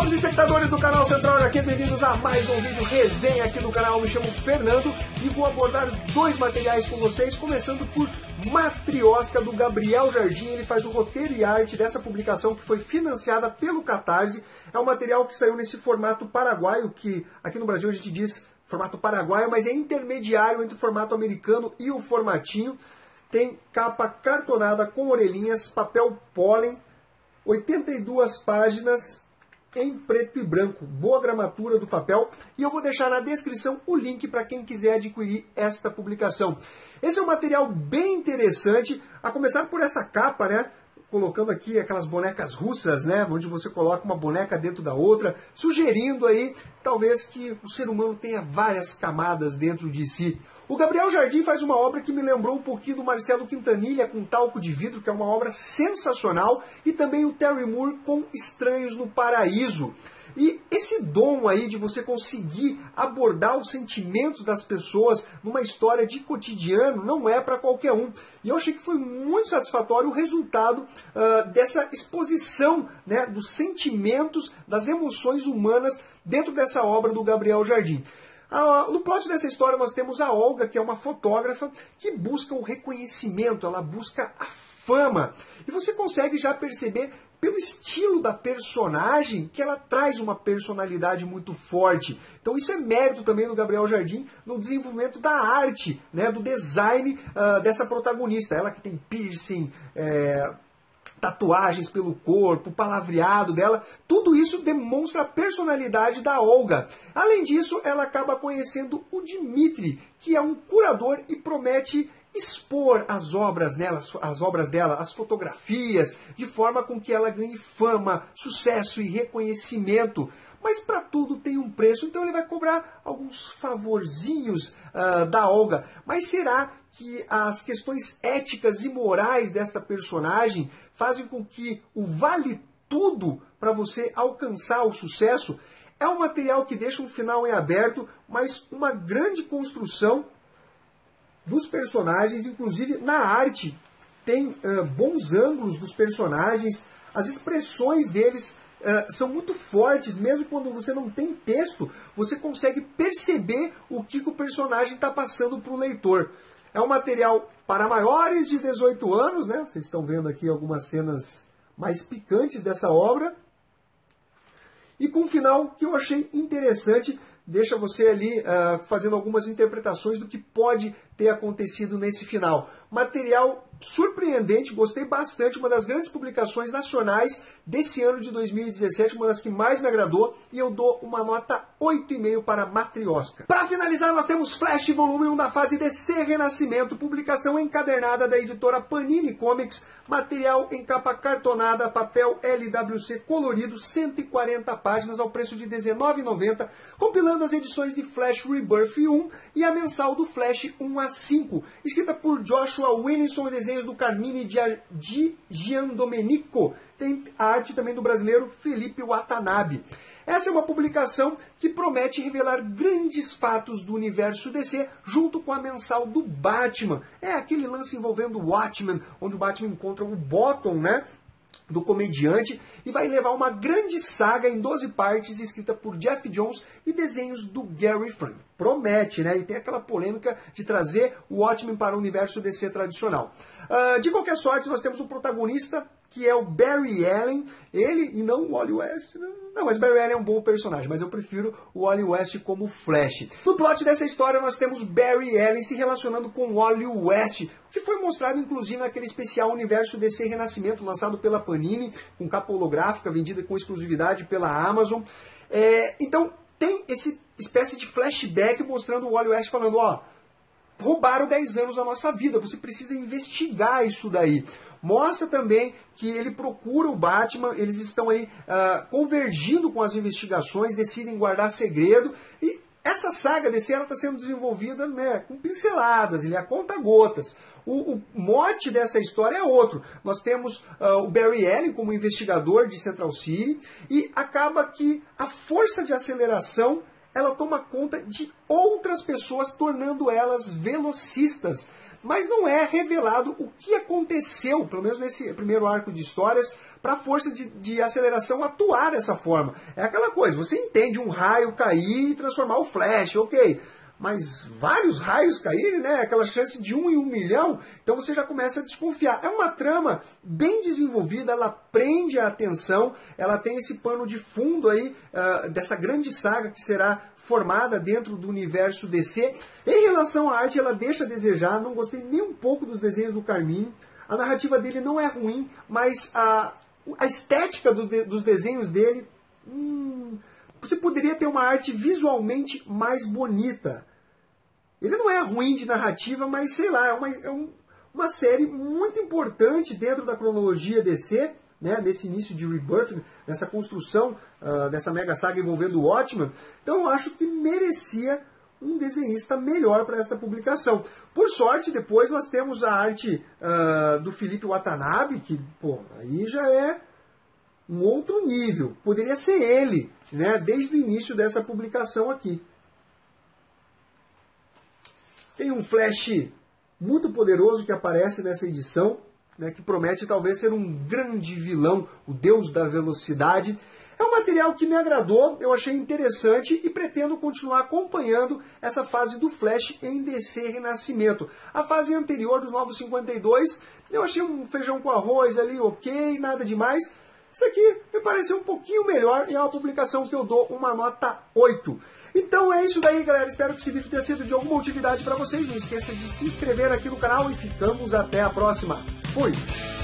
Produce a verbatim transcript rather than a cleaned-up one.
Salve, espectadores do canal Central H Q, bem-vindos a mais um vídeo resenha aqui no canal. Me chamo Fernando e vou abordar dois materiais com vocês, começando por Matrioska, do Gabriel Jardim. Ele faz o roteiro e arte dessa publicação que foi financiada pelo Catarse. É um material que saiu nesse formato paraguaio, que aqui no Brasil a gente diz formato paraguaio, mas é intermediário entre o formato americano e o formatinho. Tem capa cartonada com orelhinhas, papel pólen, oitenta e duas páginas em preto e branco. Boa gramatura do papel. E eu vou deixar na descrição o link para quem quiser adquirir esta publicação. Esse é um material bem interessante, a começar por essa capa, né? Colocando aqui aquelas bonecas russas, né? Onde você coloca uma boneca dentro da outra, sugerindo aí, talvez, que o ser humano tenha várias camadas dentro de si. O Gabriel Jardim faz uma obra que me lembrou um pouquinho do Marcelo Quintanilha com Talco de Vidro, que é uma obra sensacional, e também o Terry Moore com Estranhos no Paraíso. E esse dom aí de você conseguir abordar os sentimentos das pessoas numa história de cotidiano não é para qualquer um. E eu achei que foi muito satisfatório o resultado uh, dessa exposição, né, dos sentimentos, das emoções humanas dentro dessa obra do Gabriel Jardim. No plot dessa história nós temos a Olga, que é uma fotógrafa que busca o reconhecimento, ela busca a fama. E você consegue já perceber pelo estilo da personagem que ela traz uma personalidade muito forte. Então isso é mérito também do Gabriel Jardim no desenvolvimento da arte, né, do design uh, dessa protagonista. Ela que tem piercing, é... tatuagens pelo corpo, o palavreado dela, tudo isso demonstra a personalidade da Olga. Além disso, ela acaba conhecendo o Dmitry, que é um curador e promete expor as obras dela, as obras dela, as fotografias, de forma com que ela ganhe fama, sucesso e reconhecimento. Mas para tudo tem um preço, então ele vai cobrar alguns favorzinhos uh, da Olga. Mas será que as questões éticas e morais desta personagem fazem com que o vale tudo para você alcançar o sucesso? É um material que deixa um final em aberto, mas uma grande construção dos personagens, inclusive na arte. Tem uh, bons ângulos dos personagens, as expressões deles Uh, são muito fortes, mesmo quando você não tem texto, você consegue perceber o que, que o personagem está passando para o leitor. É um material para maiores de dezoito anos, né? Vocês estão vendo aqui algumas cenas mais picantes dessa obra. E com um final que eu achei interessante, deixa você ali uh, fazendo algumas interpretações do que pode ter acontecido nesse final. Material surpreendente, gostei bastante, uma das grandes publicações nacionais desse ano de dois mil e dezessete, uma das que mais me agradou, e eu dou uma nota oito vírgula cinco para Matrioska. Para finalizar, nós temos Flash volume um da fase D C Renascimento, publicação encadernada da editora Panini Comics, material em capa cartonada, papel L W C colorido, cento e quarenta páginas ao preço de dezenove reais e noventa centavos, compilando as edições de Flash Rebirth um e a mensal do Flash um a cinco, escrita por Joshua Williamson e desenhos do Carmine Di Giandomenico. Tem a arte também do brasileiro Felipe Watanabe. Essa é uma publicação que promete revelar grandes fatos do universo D C junto com a mensal do Batman. É aquele lance envolvendo o Watchmen, onde o Batman encontra o Bottom, né, do comediante, e vai levar uma grande saga em doze partes, escrita por Jeff Jones e desenhos do Gary Frank. Promete, né? E tem aquela polêmica de trazer o Watchmen para o universo D C tradicional. Uh, de qualquer sorte, nós temos um protagonista que é o Barry Allen, ele e não o Wally West. Não, mas Barry Allen é um bom personagem, mas eu prefiro o Wally West como Flash. No plot dessa história nós temos Barry Allen se relacionando com o Wally West, que foi mostrado inclusive naquele especial Universo D C Renascimento, lançado pela Panini, com capa holográfica, vendida com exclusividade pela Amazon. É, então tem esse espécie de flashback mostrando o Wally West falando, ó, roubaram dez anos da nossa vida, você precisa investigar isso daí. Mostra também que ele procura o Batman, eles estão aí uh, convergindo com as investigações, decidem guardar segredo, e essa saga D C está sendo desenvolvida, né, com pinceladas, ele é a conta-gotas. O, o mote dessa história é outro. Nós temos uh, o Barry Allen como investigador de Central City, e acaba que a força de aceleração ela toma conta de outras pessoas, tornando elas velocistas. Mas não é revelado o que aconteceu, pelo menos nesse primeiro arco de histórias, para a força de, de aceleração atuar dessa forma. É aquela coisa, você entende um raio cair e transformar o Flash, ok. Mas vários raios caírem, né? Aquela chance de um em um milhão, então você já começa a desconfiar. É uma trama bem desenvolvida, ela prende a atenção, ela tem esse pano de fundo aí uh, dessa grande saga que será formada dentro do universo D C. Em relação à arte, ela deixa a desejar, não gostei nem um pouco dos desenhos do Carmine. A narrativa dele não é ruim, mas a, a estética do, dos desenhos dele... Hum, você poderia ter uma arte visualmente mais bonita. Ele não é ruim de narrativa, mas sei lá, é uma, é um, uma série muito importante dentro da cronologia D C, né, nesse início de Rebirth, nessa construção uh, dessa mega saga envolvendo o Watchmen. Então eu acho que merecia um desenhista melhor para essa publicação. Por sorte, depois nós temos a arte uh, do Felipe Watanabe, que pô, aí já é um outro nível. Poderia ser ele, né, desde o início dessa publicação aqui. Tem um Flash muito poderoso que aparece nessa edição, né, que promete talvez ser um grande vilão, o deus da velocidade. É um material que me agradou, eu achei interessante e pretendo continuar acompanhando essa fase do Flash em D C Renascimento. A fase anterior dos Novos cinquenta e dois, eu achei um feijão com arroz ali, ok, nada demais. Isso aqui me pareceu um pouquinho melhor e é uma publicação que eu dou uma nota oito. Então é isso daí, galera. Espero que esse vídeo tenha sido de alguma utilidade para vocês. Não esqueça de se inscrever aqui no canal e ficamos até a próxima. Fui!